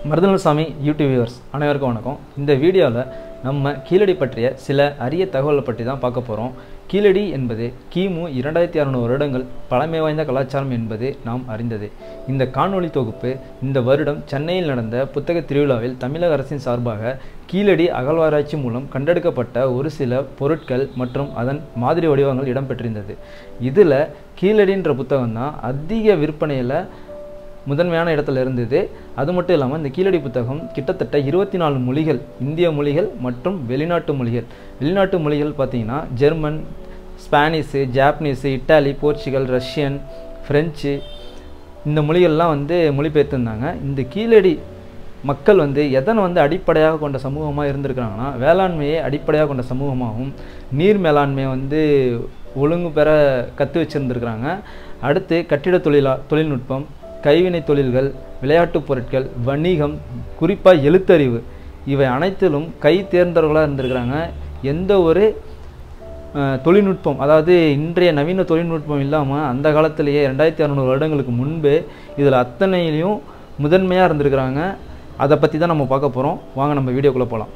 மருதநலசாமி YouTube viewers அனைவருக்கும் வணக்கம். இந்த வீடியோவில் நம்ம கீழடி பற்றிய சில அரிய தகவலை பற்றி தான் பார்க்க போகிறோம். கீழடி என்பது கிமு 2600 வருடங்கள் பழமை வாய்ந்த கலாச்சாரம் என்பது நாம் அறிந்தது. இந்த காணொளி தொகுப்பு இந்த வருடம் சென்னையில் நடந்த புத்தக திருவிழாவில் தமிழக அரசின் சார்பாக கீழடி அகழ்வாராய்ச்சி மூலம் கண்டெடுக்கப்பட்ட ஒரு சில பொருட்கள் மற்றும் அதன் மாதிரி வடிவங்கள் இடம்பெற்றிருந்தது. இதில் கீழடின்ற புத்தகம் தான் அதிக விற்பனையில் முதன்மையான இடத்துல இருந்தது. அது மட்டும் இல்லாமல் இந்த கீழடி புத்தகம் கிட்டத்தட்ட 24 மொழிகள், இந்திய மொழிகள் மற்றும் வெளிநாட்டு மொழிகள். வெளிநாட்டு மொழிகள் பார்த்திங்கன்னா German, Spanish, Japanese, Italy, Portugal, Russian, French, இந்த மொழிகள்லாம் மொழிபெயர்த்திருந்தாங்க. இந்த கீழடி மக்கள் எதனை அடிப்படையாக கொண்ட சமூகமாக இருந்திருக்கிறாங்கன்னா, வேளாண்மையை அடிப்படையாக கொண்ட சமூகமாகவும் நீர் மேலாண்மையை ஒழுங்கு பெற கற்று வச்சுருந்துருக்குறாங்க. அடுத்து கட்டிட தொழில்நுட்பம், கைவினை தொழில்கள், விளையாட்டுப் பொருட்கள், வணிகம், குறிப்பாக எழுத்தறிவு, இவை அனைத்திலும் கை தேர்ந்தவர்களாக இருந்திருக்கிறாங்க. எந்த ஒரு தொழில்நுட்பம், அதாவது இன்றைய நவீன தொழில்நுட்பம் இல்லாமல் அந்த காலத்திலேயே 2600 வருடங்களுக்கு முன்பே இதில் அத்தனையிலையும் முதன்மையாக இருந்திருக்கிறாங்க. அதை பற்றி தான் நம்ம பார்க்க போகிறோம். வாங்க நம்ம வீடியோக்குள்ளே போகலாம்.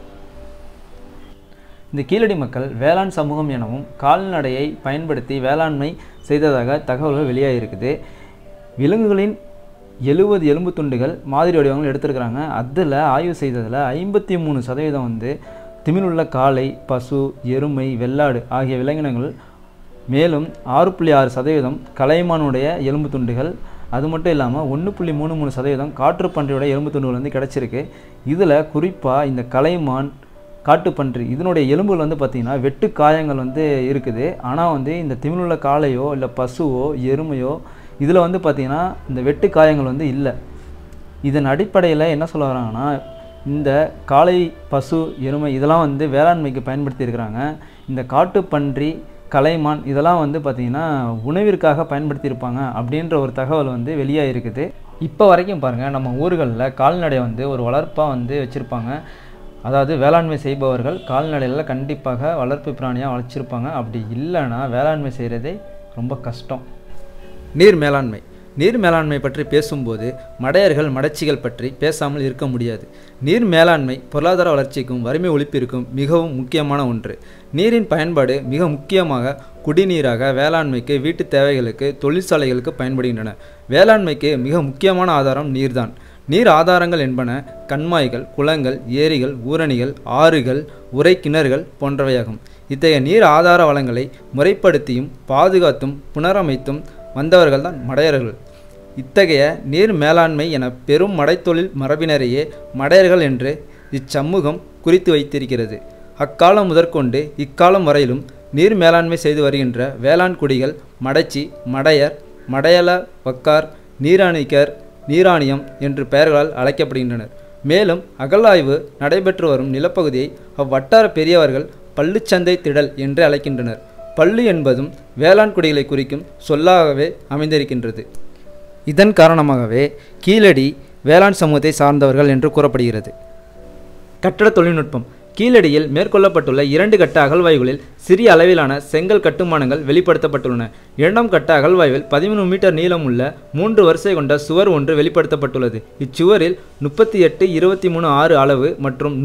இந்த கீழடி மக்கள் வேளாண் சமூகம் எனவும் கால்நடையை பயன்படுத்தி வேளாண்மை செய்ததாக தகவல்கள் வெளியாகிருக்குது. விலங்குகளின் 70 எலும்பு துண்டுகள் மாதிரி வடிவங்கள் எடுத்திருக்கிறாங்க. அதில் ஆய்வு செய்ததில் 53% திமிழுள்ள காளை, பசு, எருமை, வெள்ளாடு ஆகிய விலங்கினங்கள். மேலும் 6.6% கலைமானுடைய எலும்பு துண்டுகள். அது மட்டும் இல்லாமல் 1.33% காற்றுப்பன்றியோட எலும்பு துண்டுகள் கிடச்சிருக்கு. இதில் குறிப்பாக இந்த கலைமான், காட்டுப்பன்றி இதனுடைய எலும்புகள் பார்த்திங்கன்னா வெட்டு காயங்கள் இருக்குது. ஆனால் இந்த திமிழுள்ள காளையோ இல்லை பசுவோ எருமையோ இதில் பார்த்திங்கன்னா இந்த வெட்டு காயங்கள் இல்லை. இதன் அடிப்படையில் என்ன சொல்ல வராங்கன்னா, இந்த காளை, பசு, எருமை இதெல்லாம் வேளாண்மைக்கு பயன்படுத்தியிருக்கிறாங்க. இந்த காட்டுப்பன்றி, கலைமான் இதெல்லாம் பார்த்திங்கன்னா உணவிற்காக பயன்படுத்தியிருப்பாங்க அப்படின்ற ஒரு தகவல் வெளியாக இருக்குது. இப்போ வரைக்கும் பாருங்கள், நம்ம ஊர்களில் கால்நடை ஒரு வளர்ப்பாக வச்சுருப்பாங்க. அதாவது வேளாண்மை செய்பவர்கள் கால்நடையில் கண்டிப்பாக வளர்ப்பு பிராணியாக வளர்ச்சிருப்பாங்க. அப்படி இல்லைன்னா வேளாண்மை செய்கிறதே ரொம்ப கஷ்டம். நீர் மேலாண்மை. நீர் மேலாண்மை பற்றி பேசும்போது மடையர்கள், மடச்சிகள் பற்றி பேசாமல் இருக்க முடியாது. நீர் மேலாண்மை பொருளாதார வளர்ச்சிக்கும் வறுமை ஒழிப்பிற்கும் மிகவும் முக்கியமான ஒன்று. நீரின் பயன்பாடு மிக முக்கியமாக குடிநீராக, வேளாண்மைக்கு, வீட்டு தேவைகளுக்கு, தொழிற்சாலைகளுக்கு பயன்படுகின்றன. வேளாண்மைக்கு மிக முக்கியமான ஆதாரம் நீர்தான். நீர் ஆதாரங்கள் என்பன கண்மாய்கள், குளங்கள், ஏரிகள், ஊரணிகள், ஆறுகள், உறை கிணறுகள் போன்றவையாகும். இத்தகைய நீர் ஆதார வளங்களை முறைப்படுத்தியும் பாதுகாத்தும் புனரமைத்தும் வந்தவர்கள் தான் மடையர்கள். இத்தகைய நீர் மேலாண்மை என பெரும் மடைத்தொழில் மரபினரையே மடையர்கள் என்று இச்சமூகம் குறித்து வைத்திருக்கிறது. அக்காலம் முதற்கொண்டு இக்காலம் வரையிலும் நீர் மேலாண்மை செய்து வருகின்ற வேளாண் குடிகள் மடைச்சி, மடையர், மடையல வக்கார், நீராணிக்கர், நீராணியம் என்று பெயர்களால் அழைக்கப்படுகின்றனர். மேலும் அகழாய்வு நடைபெற்று வரும் நிலப்பகுதியை அவ்வட்டார பெரியவர்கள் பள்ளுச்சந்தை திடல் என்று அழைக்கின்றனர். பள்ளு என்பதும் வேளாண் குடிகளை குறிக்கும் சொல்லாகவே அமைந்திருக்கின்றது. இதன் காரணமாகவே கீழடி வேளாண் சமூகத்தை சார்ந்தவர்கள் என்று கூறப்படுகிறது. கட்டட தொழில்நுட்பம். கீழடியில் மேற்கொள்ளப்பட்டுள்ள 2 கட்ட அகழ்வாய்வுகளில் சிறிய அளவிலான செங்கல் கட்டுமானங்கள் வெளிப்படுத்தப்பட்டுள்ளன. 2ஆம் கட்ட அகழ்வாய்வில் 13 மீட்டர் நீளமுள்ள 3 வரிசை கொண்ட சுவர் ஒன்று வெளிப்படுத்தப்பட்டுள்ளது. இச்சுவரில் 38-23-6 அளவு மற்றும்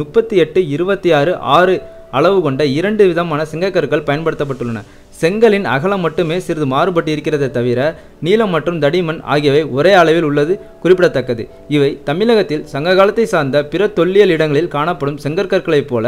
38-26-6 அளவு கொண்ட 2 விதமான செங்கற்கற்கள் பயன்படுத்தப்பட்டுள்ளன. செங்கலின் அகலம் மட்டுமே சிறிது மாறுபட்டு இருக்கிறதே தவிர நீளம் மற்றும் தடிமன் ஆகியவை ஒரே அளவில் உள்ளது குறிப்பிடத்தக்கது. இவை தமிழகத்தில் சங்க காலத்தை சார்ந்த பிற தொல்லியல் இடங்களில் காணப்படும் செங்கற்கற்களைப் போல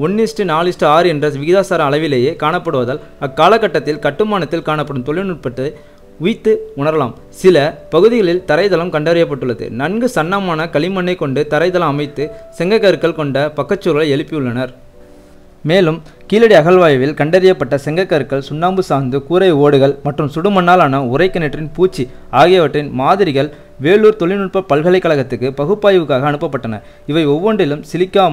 1:4:6 என்ற விகிதாசார அளவிலேயே காணப்படுவதால் அக்காலகட்டத்தில் கட்டுமானத்தில் காணப்படும் தொழில்நுட்பத்தை உய்த்து உணரலாம். சில பகுதிகளில் தரைதளம் கண்டறியப்பட்டுள்ளது. நன்கு சன்னமான களிமண்ணை கொண்டு தரைதளம் அமைத்து செங்கற்கற்கள் கொண்ட பக்கச்சுவர்களை எழுப்பியுள்ளனர். மேலும் கீழடி அகழ்வாய்வில் கண்டறியப்பட்ட செங்கற்கற்கள், சுண்ணாம்பு சாந்து, கூரை ஓடுகள் மற்றும் சுடுமண்ணாலான உரைக்கிணற்றின் பூச்சி ஆகியவற்றின் மாதிரிகள் வேலூர் தொழில்நுட்ப பல்கலைக்கழகத்துக்கு பகுப்பாய்வுக்காக அனுப்பப்பட்டன. இவை ஒவ்வொன்றிலும் சிலிக்கா மண்,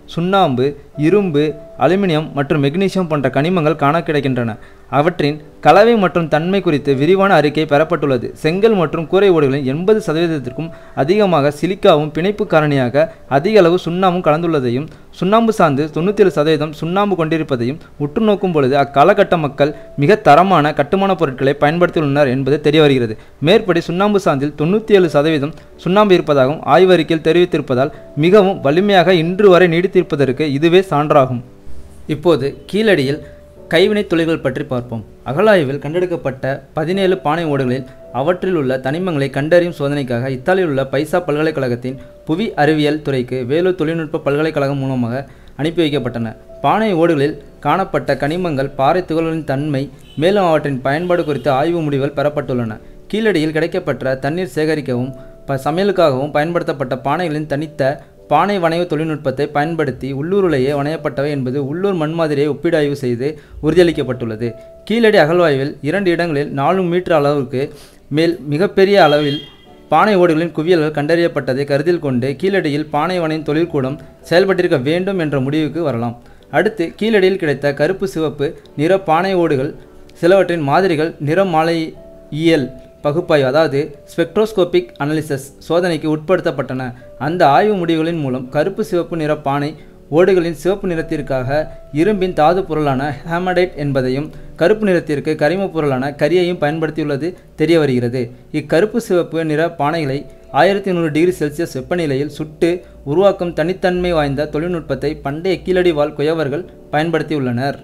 சுண்ணாம்பு, இரும்பு, அலுமினியம் மற்றும் மெக்னீசியம் போன்ற கனிமங்கள் காண கிடைக்கின்றன. அவற்றின் கலவை மற்றும் தன்மை குறித்து விரிவான அறிக்கை பெறப்பட்டுள்ளது. செங்கல் மற்றும் கூரை ஓடுகளின் 80% அதிகமாக சிலிக்காவும் பிணைப்பு காரணியாக அதிக அளவு சுண்ணாம்பும் கலந்துள்ளதையும், சுண்ணாம்பு சார்ந்து 97% சுண்ணாம்பு கொண்டிருப்பதையும் உற்று நோக்கும் பொழுது அக்காலகட்ட மக்கள் மிக தரமான கட்டுமான பொருட்களை பயன்படுத்தியுள்ளனர் என்பது தெரிய வருகிறது. மேற்படி சுண்ணாம்பு சாந்தில் 97% சுண்ணாம்பு இருப்பதாகவும் ஆய்வறிக்கையில் தெரிவித்திருப்பதால் மிகவும் வலிமையாக இன்று வரை நீடித்திருப்பதற்கு இதுவே சான்றாகும். இப்போது கீழடியில் கைவினைத் தொழில்கள் பற்றி பார்ப்போம். அகழாய்வில் கண்டெடுக்கப்பட்ட 17 பானை ஓடுகளில் அவற்றில் உள்ள தனிமங்களை கண்டறியும் சோதனைக்காக இத்தாலியில் உள்ள பைசா பல்கலைக்கழகத்தின் புவி அறிவியல் துறைக்கு வேலூர் தொழில்நுட்ப பல்கலைக்கழகம் மூலமாக அனுப்பி வைக்கப்பட்டன. பானை ஓடுகளில் காணப்பட்ட கனிமங்கள், பாறை துகள்களின் தன்மை, மேலும் அவற்றின் பயன்பாடு குறித்த ஆய்வு முடிவுகள் பெறப்பட்டுள்ளன. கீழடியில் கிடைக்கப்பெற்ற தண்ணீர் சேகரிக்கவும் சமையலுக்காகவும் பயன்படுத்தப்பட்ட பானைகளின் தனித்த பானை வணைவு தொழில்நுட்பத்தை பயன்படுத்தி உள்ளூரிலேயே வணையப்பட்டவை என்பது உள்ளூர் மண்மாதிரியை ஒப்பீடாய்வு செய்து உறுதியளிக்கப்பட்டுள்ளது. கீழடி அகழ்வாய்வில் 2 இடங்களில் 4 மீட்டர் அளவுக்கு மேல் மிகப்பெரிய அளவில் பானை ஓடுகளின் குவியல்கள் கண்டறியப்பட்டதை கருத்தில் கொண்டு கீழடியில் பானை வணையும் தொழிற்கூடம் செயல்பட்டிருக்க வேண்டும் என்ற முடிவுக்கு வரலாம். அடுத்து கீழடியில் கிடைத்த கருப்பு சிவப்பு நிற பானை ஓடுகள் சிலவற்றின் மாதிரிகள் நிறமாலையியல் பகுப்பாய்வு, அதாவது ஸ்பெக்ட்ரோஸ்கோபிக் அனாலிசிஸ் சோதனைக்கு உட்படுத்தப்பட்டன. அந்த ஆய்வு முடிவுகளின் மூலம் கருப்பு சிவப்பு நிற பானை ஓடுகளின் சிவப்பு நிறத்திற்காக இரும்பின் தாது பொருளான ஹேமடைட் என்பதையும், கருப்பு நிறத்திற்கு கரிம பொருளான கரியையும் பயன்படுத்தியுள்ளது தெரிய வருகிறது. இக்கருப்பு சிவப்பு நிற பானைகளை 1100 டிகிரி செல்சியஸ் வெப்பநிலையில் சுட்டு உருவாக்கும் தனித்தன்மை வாய்ந்த தொழில்நுட்பத்தை பண்டைய கீழடி வாழ் குயவர்கள் பயன்படுத்தியுள்ளனர்.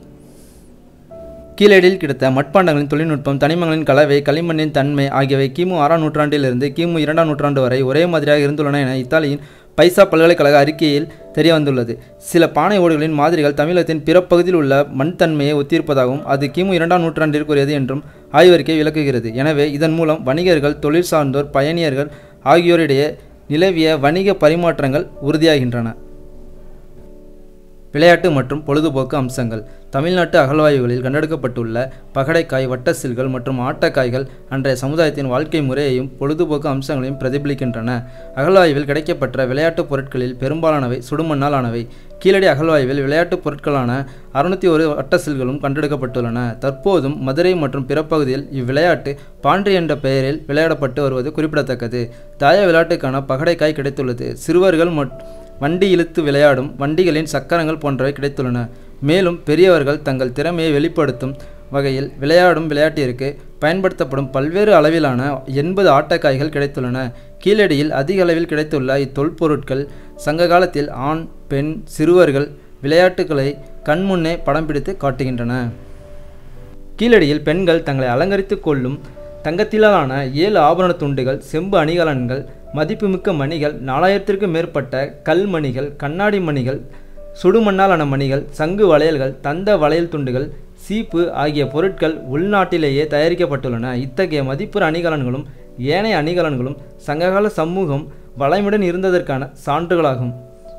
கீழடியில் கிடைத்த மட்பாண்டங்களின் தொழில்நுட்பம், தனிமங்களின் கலவை, களிமண்ணின் தன்மை ஆகியவை கிமு 6ஆம் நூற்றாண்டிலிருந்து கிமு 2ஆம் நூற்றாண்டு வரை ஒரே மாதிரியாக இருந்துள்ளன என இத்தாலியின் பைசா பல்கலைக்கழக அறிக்கையில் தெரிய வந்துள்ளது. சில பானை ஓடுகளின் மாதிரிகள் தமிழகத்தின் பிற பகுதியில் உள்ள மண் தன்மையை ஒத்திருப்பதாகவும் அது கிமு 2ஆம் நூற்றாண்டிற்குரியது என்றும் ஆய்வறிக்கை விளக்குகிறது. எனவே இதன் மூலம் வணிகர்கள், தொழில் சார்ந்தோர், பயணியர்கள் ஆகியோரிடையே நிலவிய வணிக பரிமாற்றங்கள் உறுதியாகின்றன. விளையாட்டு மற்றும் பொழுதுபோக்கு அம்சங்கள். தமிழ்நாட்டு அகழ்வாய்வுகளில் கண்டெடுக்கப்பட்டுள்ள பகடைக்காய், வட்டசில்கள் மற்றும் ஆட்டக்காய்கள் அன்றைய சமுதாயத்தின் வாழ்க்கை முறையையும் பொழுதுபோக்கு அம்சங்களையும் பிரதிபலிக்கின்றன. அகழ்வாய்வில் கிடைக்கப்பெற்ற விளையாட்டுப் பொருட்களில் பெரும்பாலானவை சுடுமண்ணால் ஆனவை. கீழடி அகழ்வாய்வில் விளையாட்டுப் பொருட்களான 601 வட்டசில்களும் கண்டெடுக்கப்பட்டுள்ளன. தற்போதும் மதுரை மற்றும் பிற பகுதியில் இவ்விளையாட்டு பாண்டி என்ற பெயரில் விளையாடப்பட்டு வருவது குறிப்பிடத்தக்கது. தாய விளையாட்டுக்கான பகடைக்காய் கிடைத்துள்ளது. சிறுவர்கள் வண்டி இழுத்து விளையாடும் வண்டிகளின் சக்கரங்கள் போன்றவை கிடைத்துள்ளன. மேலும் பெரியவர்கள் தங்கள் திறமையை வெளிப்படுத்தும் வகையில் விளையாடும் விளையாட்டிற்கு பயன்படுத்தப்படும் பல்வேறு அளவிலான 80 ஆட்டக்காய்கள் கிடைத்துள்ளன. கீழடியில் அதிக அளவில் கிடைத்துள்ள இத்தொல்பொருட்கள் சங்க காலத்தில் ஆண், பெண், சிறுவர்கள் விளையாட்டுகளை கண்முன்னே படம் பிடித்து காட்டுகின்றன. கீழடியில் பெண்கள் தங்களை அலங்கரித்து கொள்ளும் தங்கத்திலான 7 ஆபரண துண்டுகள், செம்பு அணிகலன்கள், மதிப்புமிக்க மணிகள், 4000க்கும் மேற்பட்ட கல் மணிகள், கண்ணாடி மணிகள், சுடுமண்ணாலான மணிகள், சங்கு வளையல்கள், தந்த வளையல் துண்டுகள், சீப்பு ஆகிய பொருட்கள் உள்நாட்டிலேயே தயாரிக்கப்பட்டுள்ளன. இத்தகைய மதிப்புற அணிகலன்களும் ஏனைய அணிகலன்களும் சங்ககால சமூகம் வளமுடன் இருந்ததற்கான சான்றுகளாகும்.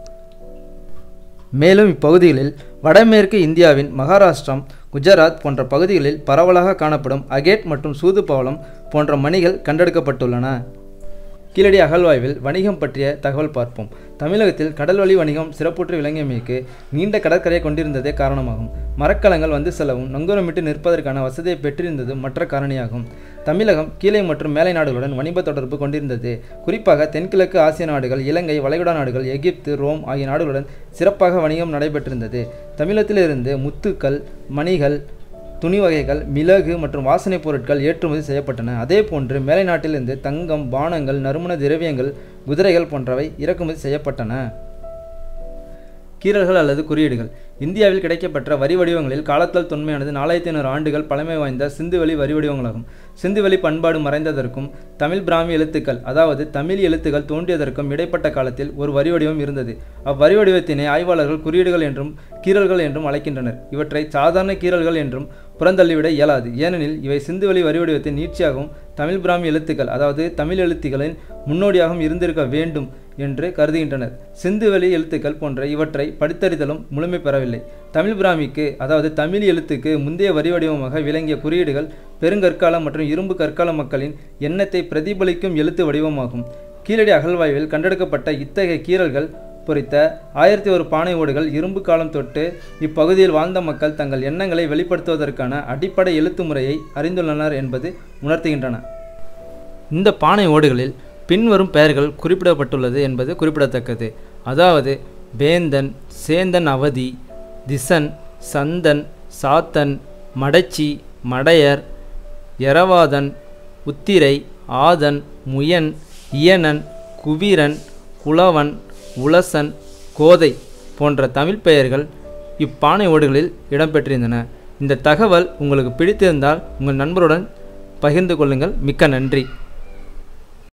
மேலும் இப்பகுதிகளில் வடமேற்கு இந்தியாவின் மகாராஷ்டிரம், குஜராத் போன்ற பகுதிகளில் பரவலாக காணப்படும் அகேட் மற்றும் சூது பவளம் போன்ற மணிகள் கண்டெடுக்கப்பட்டுள்ளன. கீழடி அகழ்வாய்வில் வணிகம் பற்றிய தகவல் பார்ப்போம். தமிழகத்தில் கடல்வழி வணிகம் சிறப்புற்று விளங்கியமைக்கு நீண்ட கடற்கரையை கொண்டிருந்ததே காரணமாகும். மரக்கலங்கள் வந்து செல்லவும் நங்கூரமிட்டு நிற்பதற்கான வசதியை பெற்றிருந்தது மற்ற காரணியாகும். தமிழகம் கீழே மற்றும் மேலை நாடுகளுடன் வணிக தொடர்பு கொண்டிருந்தது. குறிப்பாக தென்கிழக்கு ஆசிய நாடுகள், இலங்கை, வளைகுடா நாடுகள், எகிப்து, ரோம் ஆகிய நாடுகளுடன் சிறப்பாக வணிகம் நடைபெற்றிருந்தது. தமிழகத்திலிருந்து முத்துக்கள், மணிகள், துணி வகைகள், மிளகு மற்றும் வாசனை பொருட்கள் ஏற்றுமதி செய்யப்பட்டன. அதேபோன்று மேலை நாட்டிலிருந்து தங்கம், பானங்கள், நறுமண திரவியங்கள், குதிரைகள் போன்றவை இறக்குமதி செய்யப்பட்டன. கீறல்கள் அல்லது குறியீடுகள். இந்தியாவில் கிடைக்கப்பெற்ற வரி வடிவங்களில் காலத்தால் தொன்மையானது 4500 ஆண்டுகள் பழமை வாய்ந்த சிந்துவெளி வரி வடிவங்களாகும். சிந்துவெளி பண்பாடு மறைந்ததற்கும் தமிழ் பிராமி எழுத்துக்கள், அதாவது தமிழ் எழுத்துக்கள் தோன்றியதற்கும் இடைப்பட்ட காலத்தில் ஒரு வரி வடிவம் இருந்தது. அவ்வரி வடிவத்தினை ஆய்வாளர்கள் குறியீடுகள் என்றும் கீறல்கள் என்றும் அழைக்கின்றனர். இவற்றை சாதாரண கீறல்கள் என்றும் புறந்தள்ளிவிட இயலாது. ஏனெனில் இவை சிந்துவெளி வரி வடிவத்தின் நீட்சியாகவும் தமிழ் பிராமி எழுத்துக்கள், அதாவது தமிழ் எழுத்துக்களின் முன்னோடியாகவும் இருந்திருக்க வேண்டும் என்று கருதுகின்றனர். சிந்துவெளி எழுத்துக்கள் போன்ற இவற்றை படித்தறிதலும் முழுமை பெறவில்லை. தமிழ் பிராமிக்கு, அதாவது தமிழ் எழுத்துக்கு முந்தைய வரி வடிவமாக விளங்கிய குறியீடுகள் பெருங்கற்கால மற்றும் இரும்பு கற்கால மக்களின் எண்ணத்தை பிரதிபலிக்கும் எழுத்து வடிவமாகும். கீழடி அகழ்வாய்வில் கண்டெடுக்கப்பட்ட இத்தகைய கீறல்கள் பொறித்த 1001 பானை ஓடுகள் இரும்பு காலம் தொட்டு இப்பகுதியில் வாழ்ந்த மக்கள் தங்கள் எண்ணங்களை வெளிப்படுத்துவதற்கான அடிப்படை எழுத்து முறையை அறிந்துள்ளனர் என்பது உணர்த்துகின்றன. இந்த பானை ஓடுகளில் பின்வரும் பெயர்கள் குறிப்பிடப்பட்டுள்ளது என்பது குறிப்பிடத்தக்கது. அதாவது வேந்தன், சேந்தன் அவதி, திசன், சந்தன், சாத்தன், மடச்சி, மடையர், எரவாதன், உத்திரை, ஆதன், முயன், இயனன், குவீரன், குலவன், உலசன், கோதை போன்ற தமிழ் பெயர்கள் இப்பானை ஓடுகளில் இடம்பெற்றிருந்தன. இந்த தகவல் உங்களுக்கு பிடித்திருந்தால் உங்கள் நண்பருடன் பகிர்ந்து கொள்ளுங்கள். மிக்க நன்றி.